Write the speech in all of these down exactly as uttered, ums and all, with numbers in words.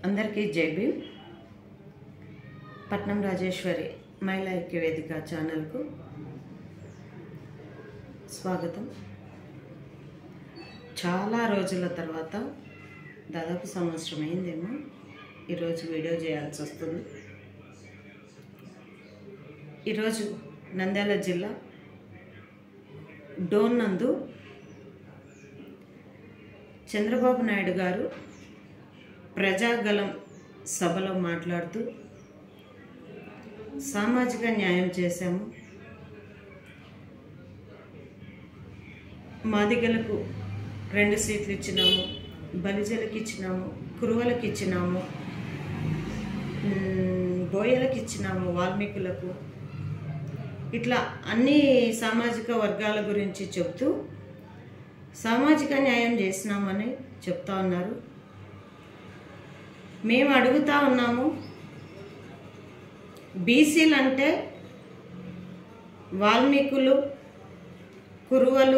అందరికీ జై భీమ్. పట్నం రాజేశ్వరి మహిళా ఐక్య వేదిక ఛానల్కు స్వాగతం. చాలా రోజుల తర్వాత దాదాపు సంవత్సరం అయిందేమో ఈరోజు వీడియో చేయాల్సి వస్తుంది. ఈరోజు నంద్యాల జిల్లా డోన్ నందు చంద్రబాబు నాయుడు గారు ప్రజాగలం సభలో మాట్లాడుతూ సామాజిక న్యాయం చేశాము, మాదిగలకు రెండు సీట్లు ఇచ్చినాము, బలిజలకు ఇచ్చినాము, కురువలకు ఇచ్చినాము, బోయలకు ఇచ్చినాము, వాల్మీకులకు, ఇట్లా అన్ని సామాజిక వర్గాల గురించి చెప్తూ సామాజిక న్యాయం చేసినామని చెప్తా ఉన్నారు. మేము అడుగుతా ఉన్నాము, బీసీలు అంటే వాల్మీకులు, కురువలు,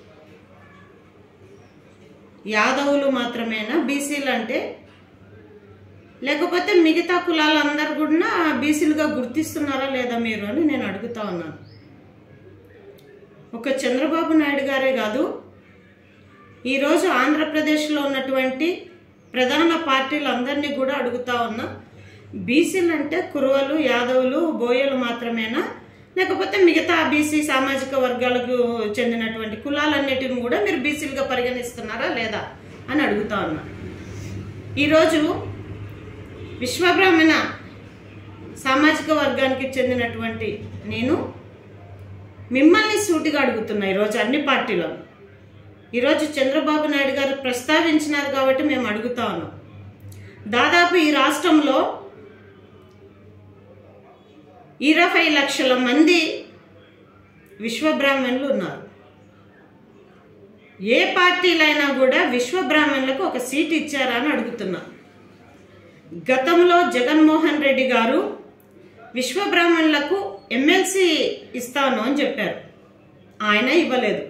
యాదవులు మాత్రమేనా బీసీలు అంటే? లేకపోతే మిగతా కులాలందరూ కూడా బీసీలుగా గుర్తిస్తున్నారా లేదా మీరు అని నేను అడుగుతా ఉన్నాను. ఒక చంద్రబాబు నాయుడు గారే కాదు, ఈరోజు ఆంధ్రప్రదేశ్లో ఉన్నటువంటి ప్రధాన పార్టీలందరినీ కూడా అడుగుతా ఉన్నా, బీసీలు అంటే కురువలు, యాదవులు, బోయలు మాత్రమేనా? లేకపోతే మిగతా బీసీ సామాజిక వర్గాలకు చెందినటువంటి కులాలన్నిటిని కూడా మీరు బీసీలుగా పరిగణిస్తున్నారా లేదా అని అడుగుతా ఉన్నా. ఈరోజు విశ్వబ్రాహ్మణ సామాజిక వర్గానికి చెందినటువంటి నేను మిమ్మల్ని సూటిగా అడుగుతున్నా. ఈరోజు అన్ని పార్టీలను ఈరోజు చంద్రబాబు నాయుడు గారు ప్రస్తావించినారు కాబట్టి మేము అడుగుతా ఉన్నాం. దాదాపు ఈ రాష్ట్రంలో ఇరవై లక్షల మంది విశ్వబ్రాహ్మణులు ఉన్నారు. ఏ పార్టీలైనా కూడా విశ్వబ్రాహ్మణులకు ఒక సీట్ ఇచ్చారా అని అడుగుతున్నా. గతంలో జగన్మోహన్ రెడ్డి గారు విశ్వబ్రాహ్మణులకు ఎమ్మెల్సీ ఇస్తాను అని చెప్పారు, ఆయన ఇవ్వలేదు.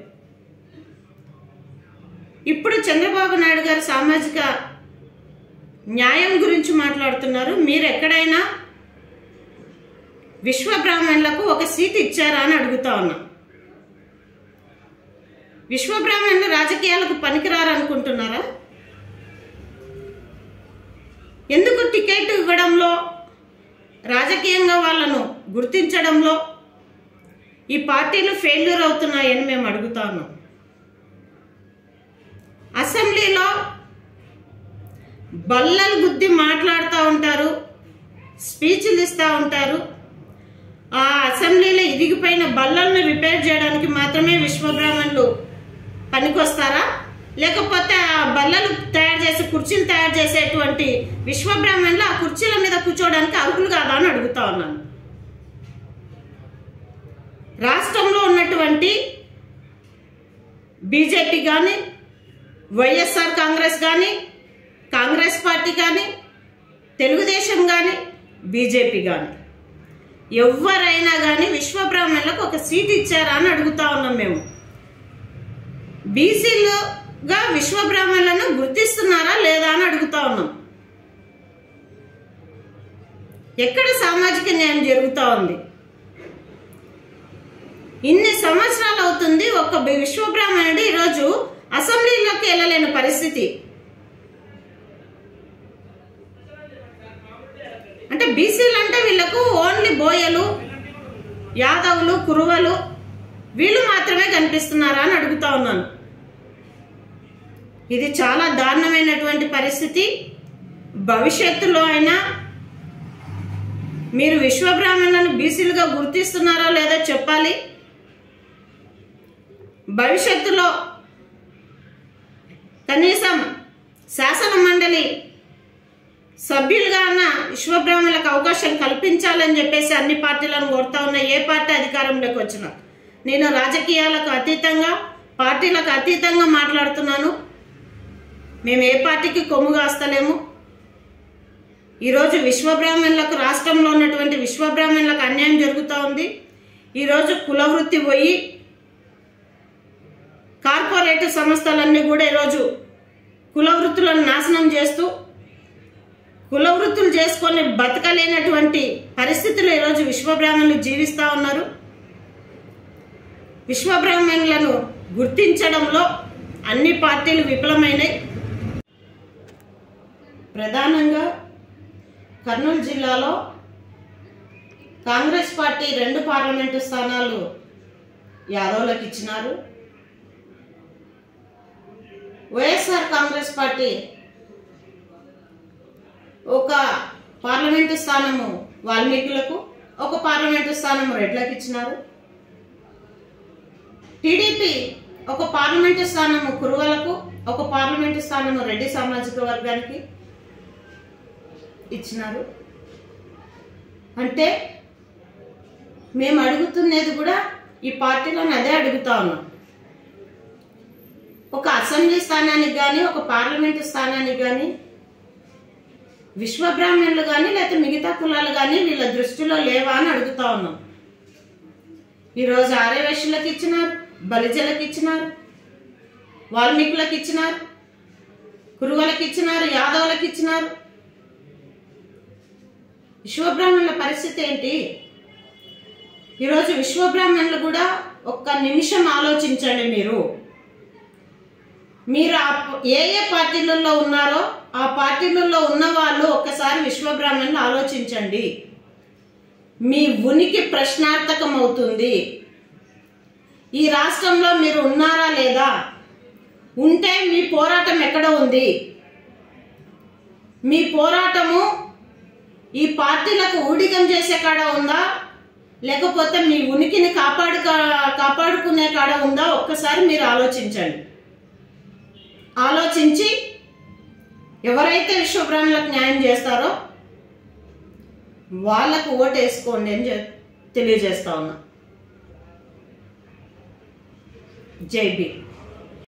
ఇప్పుడు చంద్రబాబు నాయుడు గారు సామాజిక న్యాయం గురించి మాట్లాడుతున్నారు. మీరు ఎక్కడైనా విశ్వబ్రాహ్మణులకు ఒక సీట్ ఇచ్చారా అని అడుగుతా ఉన్నా. విశ్వబ్రాహ్మణులు రాజకీయాలకు పనికిరారు అనుకుంటున్నారా? ఎందుకు టికెట్ ఇవ్వడంలో, రాజకీయంగా వాళ్ళను గుర్తించడంలో ఈ పార్టీలు ఫెయిల్యూర్ అవుతున్నాయని మేము అడుగుతా ఉన్నాం. అసెంబ్లీలో బల్లలు గుద్ది మాట్లాడుతూ ఉంటారు, స్పీచ్లు ఇస్తూ ఉంటారు. ఆ అసెంబ్లీలో ఇరిగిపోయిన బల్లలను రిపేర్ చేయడానికి మాత్రమే విశ్వబ్రాహ్మణులు పనికొస్తారా? లేకపోతే ఆ బల్లలు తయారు చేసే కుర్చీలు తయారు చేసేటువంటి విశ్వబ్రాహ్మణులు ఆ కుర్చీల మీద కూర్చోవడానికి అర్హులు కాదా అని అడుగుతా ఉన్నాను. రాష్ట్రంలో ఉన్నటువంటి బీజేపీ కానీ, వైఎస్ఆర్ కాంగ్రెస్ కానీ, కాంగ్రెస్ పార్టీ కానీ, తెలుగుదేశం కానీ, బీజేపీ కానీ, ఎవరైనా కానీ విశ్వబ్రాహ్మణులకు ఒక సీట్ ఇచ్చారా అని అడుగుతా ఉన్నాం. మేము బీసీలుగా విశ్వబ్రాహ్మణులను గుర్తిస్తున్నారా లేదా అని అడుగుతా ఉన్నాం. ఎక్కడ సామాజిక న్యాయం జరుగుతూ ఉంది? ఇన్ని సంవత్సరాలు అవుతుంది, ఒక విశ్వబ్రాహ్మణుడు ఈరోజు అసెంబ్లీలోకి వెళ్ళలేని పరిస్థితి. అంటే బీసీలు అంటే వీళ్ళకు ఓన్లీ బోయలు, యాదవులు, కురువలు వీళ్ళు మాత్రమే కనిపిస్తున్నారా అని అడుగుతా ఉన్నాను. ఇది చాలా దారుణమైనటువంటి పరిస్థితి. భవిష్యత్తులో అయినా మీరు విశ్వబ్రాహ్మణులను బీసీలుగా గుర్తిస్తున్నారా లేదా చెప్పాలి. భవిష్యత్తులో కనీసం శాసన మండలి సభ్యులుగా ఉన్న విశ్వబ్రాహ్మణులకు అవకాశం కల్పించాలని చెప్పేసి అన్ని పార్టీలను కోరుతా ఉన్న. ఏ పార్టీ అధికారంలోకి వచ్చినా నేను రాజకీయాలకు అతీతంగా, పార్టీలకు అతీతంగా మాట్లాడుతున్నాను. మేము ఏ పార్టీకి కొమ్ము కాస్తలేము. ఈరోజు విశ్వబ్రాహ్మణులకు, రాష్ట్రంలో ఉన్నటువంటి విశ్వబ్రాహ్మణులకు అన్యాయం జరుగుతూ ఉంది. ఈరోజు కులవృత్తి పోయి కార్పొరేట్ సంస్థలన్నీ కూడా ఈరోజు కుల వృత్తులను నాశనం చేస్తూ కుల వృత్తులు చేసుకొని బతకలేనటువంటి పరిస్థితులు ఈరోజు విశ్వబ్రాహ్మణులు జీవిస్తూ ఉన్నారు. విశ్వబ్రాహ్మణులను గుర్తించడంలో అన్ని పార్టీలు విఫలమైనాయి. ప్రధానంగా కర్నూలు జిల్లాలో కాంగ్రెస్ పార్టీ రెండు పార్లమెంటు స్థానాలు యాదవులకు ఇచ్చినారు. వైఎస్ఆర్ కాంగ్రెస్ పార్టీ ఒక పార్లమెంటు స్థానము వాల్మీకులకు, ఒక పార్లమెంటు స్థానము రెడ్లకు ఇచ్చినారు. టీడీపీ ఒక పార్లమెంటు స్థానము కురువలకు, ఒక పార్లమెంటు స్థానము రెడ్డి సామాజిక వర్గానికి ఇచ్చినారు. అంటే మేము అడుగుతున్నది కూడా ఈ పార్టీలను అదే అడుగుతా ఉన్నాం. ఒక అసెంబ్లీ స్థానానికి కానీ, ఒక పార్లమెంటు స్థానానికి కానీ విశ్వబ్రాహ్మణులు కానీ లేకపోతే మిగతా కులాలు కానీ వీళ్ళ దృష్టిలో లేవా అని అడుగుతా ఉన్నాం. ఈరోజు ఆర్యవైశ్యులకు ఇచ్చినారు, బలిజలకు ఇచ్చినారు, వాల్మీకులకు ఇచ్చినారు, కురువలకు ఇచ్చినారు, యాదవులకు ఇచ్చినారు. విశ్వబ్రాహ్మణుల పరిస్థితి ఏంటి? ఈరోజు విశ్వబ్రాహ్మణులు కూడా ఒక్క నిమిషం ఆలోచించండి. మీరు మీరు ఏ ఏ పార్టీలలో ఉన్నారో ఆ పార్టీలలో ఉన్న వాళ్ళు ఒక్కసారి విశ్వబ్రాహ్మణులు ఆలోచించండి. మీ ఉనికి ప్రశ్నార్థకం అవుతుంది. ఈ రాష్ట్రంలో మీరు ఉన్నారా లేదా? ఉంటే మీ పోరాటం ఎక్కడ ఉంది? మీ పోరాటము ఈ పార్టీలకు ఊడిగం చేసే కాడ ఉందా, లేకపోతే మీ ఉనికిని కాపాడు కాపాడుకునే కాడ ఉందా? ఒక్కసారి మీరు ఆలోచించండి. ఆలోచించి ఎవరైతే విశ్వబ్రాహ్మణులకు న్యాయం చేస్తారో వాళ్ళకు ఓటు వేసుకోండి అని తెలియజేస్తా ఉన్నా. జై భీమ్.